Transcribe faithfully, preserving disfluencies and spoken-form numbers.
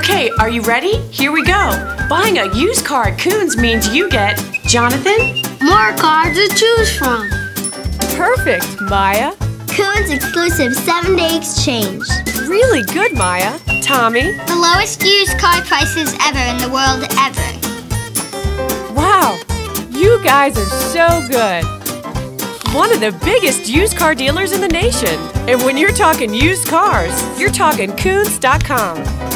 Okay, are you ready? Here we go. Buying a used car at Koons means you get, Jonathan? More cars to choose from. Perfect, Maya. Koons exclusive seven-day exchange. Really good, Maya. Tommy? The lowest used car prices ever in the world ever. Wow, you guys are so good. One of the biggest used car dealers in the nation. And when you're talking used cars, you're talking Koons dot com.